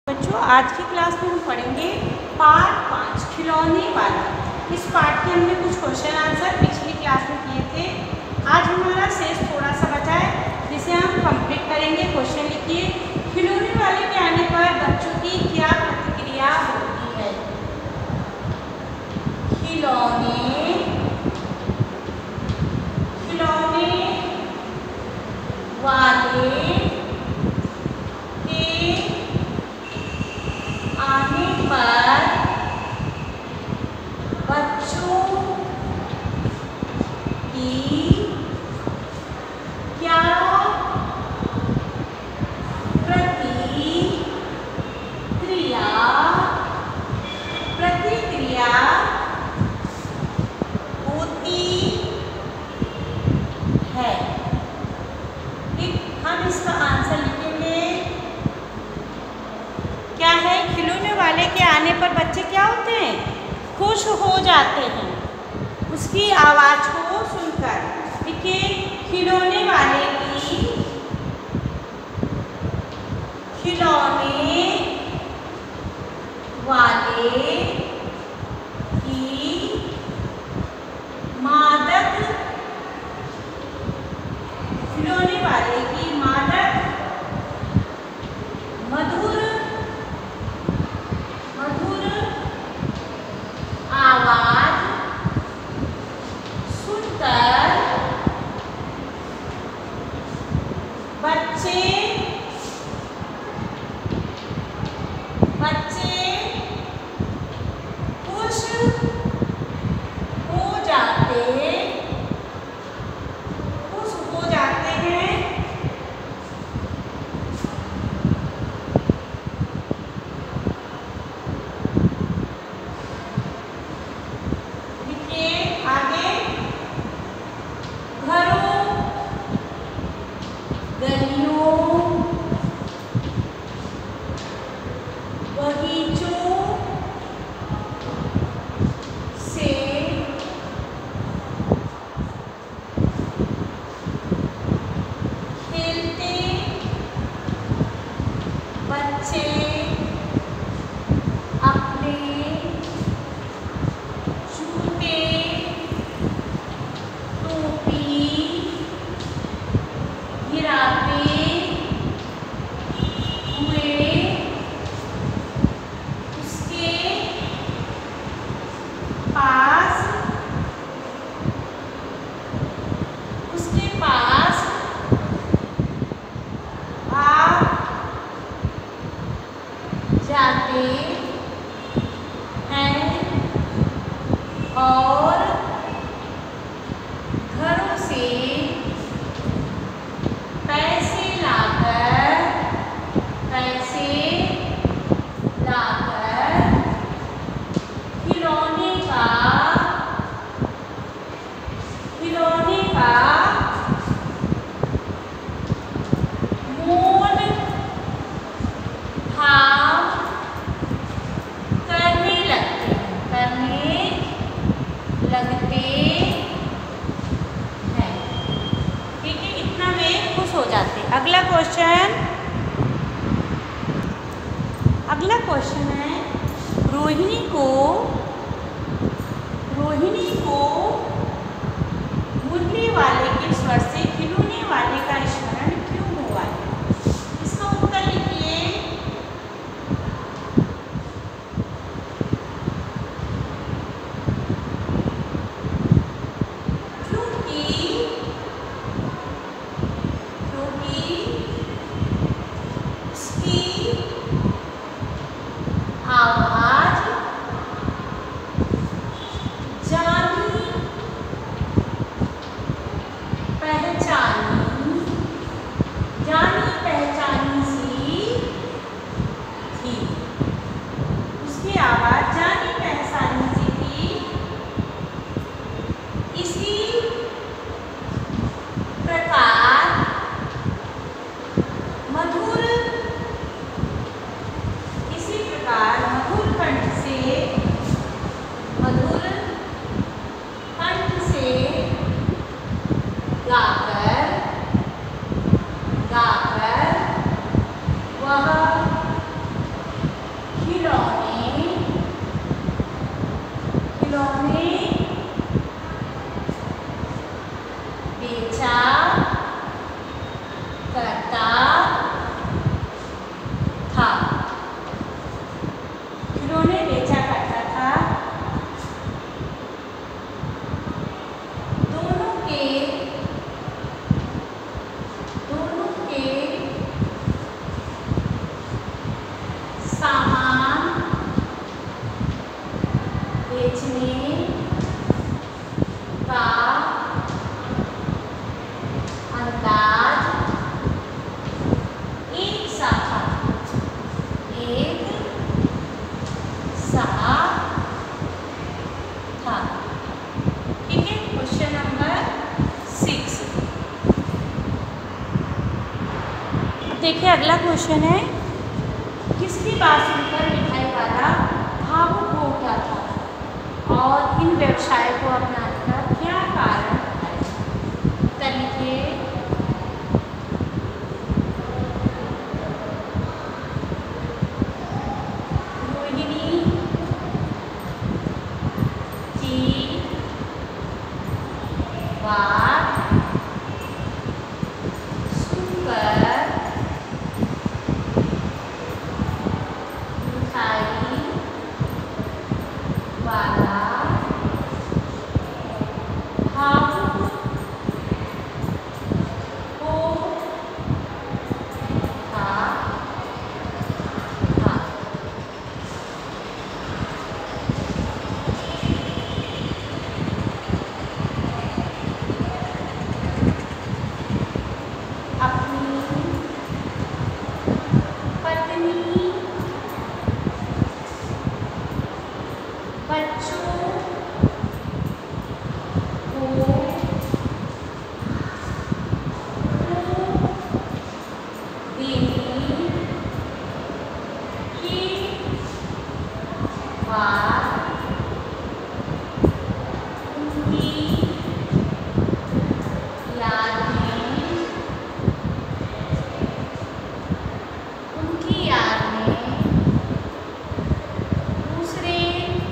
बच्चों, आज की क्लास में हम पढ़ेंगे पार्ट 5 खिलौने वाला। इस पार्ट के हमने कुछ क्वेश्चन आंसर पिछली क्लास में किए थे। आज हमारा शेष थोड़ा सा बचा है जिसे हम कंप्लीट करेंगे। क्वेश्चन लिखिए, खिलौने वाले के आने पर बच्चों की क्या प्रतिक्रिया होती है। खिलौने वाले आने पर बच्चों की क्या प्रतिक्रिया होती है। हम इसका आंसर लिखेंगे। क्या है? खिलौने वाले के आने पर बच्चे क्या होते हैं? खुश हो जाते हैं उसकी आवाज को सुनकर। देखिए, खिलौने वाले की मादक मधुर आवाज सुनकर बच्चे खुश हो जाते हैं। जाते हैं और घरों से पैसे लाकर खिलौने का मोल भाव करने लगते हैं। ठीक है, इतना में खुश हो जाते। अगला क्वेश्चन है, रोहिणी को मुरली वाले के स्वर से खिलौने वाले का स्मरण क्यों हुआ है। इसका उत्तर लिखिए। आवाज जानी पहचानी सी थी। उसकी आवाज जानी पहचानी सी थी। इसी प्रकार मधुर देखिए अगला क्वेश्चन है, किसकी बात सुनकर मिठाई वाला भावुक हो उठा था और इन व्यवसाय को अपनाने का क्या कारण है? उत्तर लिखिए। रोहिणी की बात सुनकर मिठाई वाला भावुक हो उठा था। अपनी पत्नी, बच्चों को देने की बात उनकी याद में दूसरे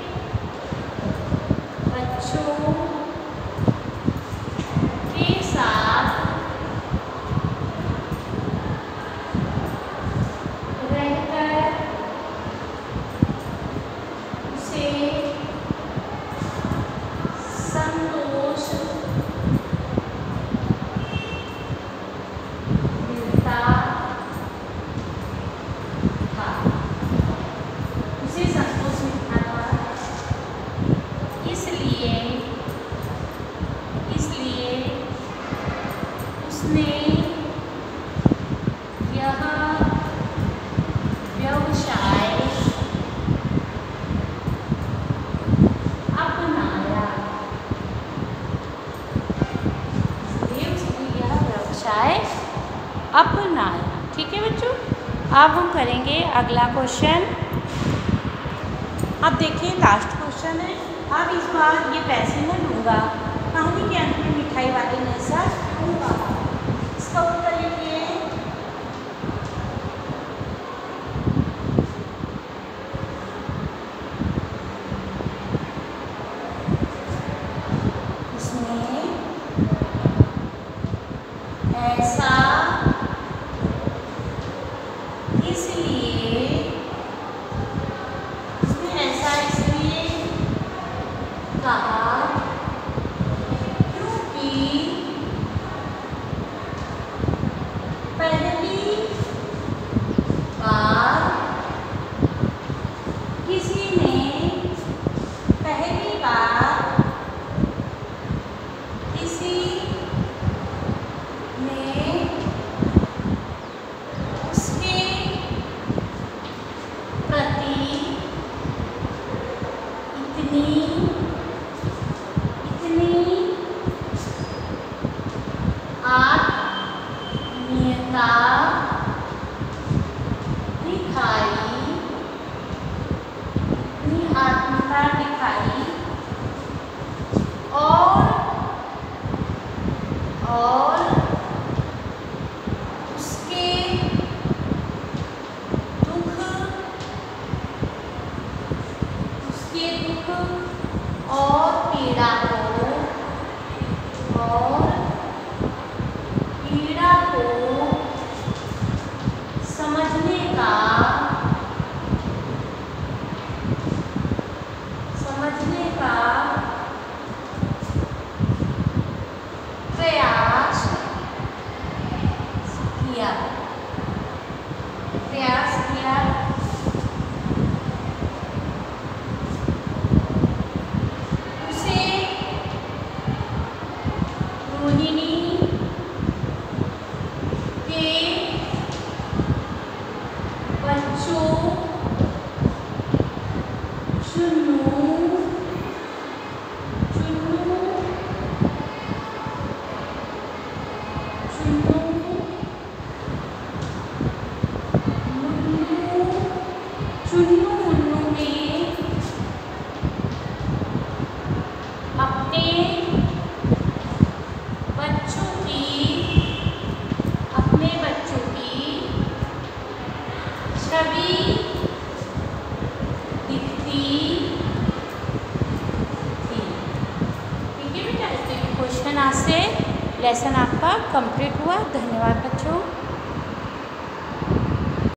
बच्चों के साथ रहकर उसे संतोष मिलता था। उसे संतोष मिलता था, इसलिए उसने यह व्यवसाय अपनाया। ठीक है बच्चों, अब हम करेंगे अगला क्वेश्चन। अब देखिए लास्ट क्वेश्चन है। अब इस बार ये पैसे मैं लूँगा, कहानी के अंत में मिठाई वाले ने ऐसा क्यों कहा? इसका उत्तर लिखिए। उसने ऐसा इसलिए कहा क्योंकि पहली बार किसी ने उसके प्रति इतनी आत्मीयता दिखाई और उसके दुख और पीड़ा को समझने का प्रयास किया। उसे चुन्नू मुन्नू में अपने बच्चों की छवि दिखती थी। ठीक है बेटा, क्वेश्चन आज से लेसन आपका कंप्लीट हुआ। धन्यवाद बच्चों।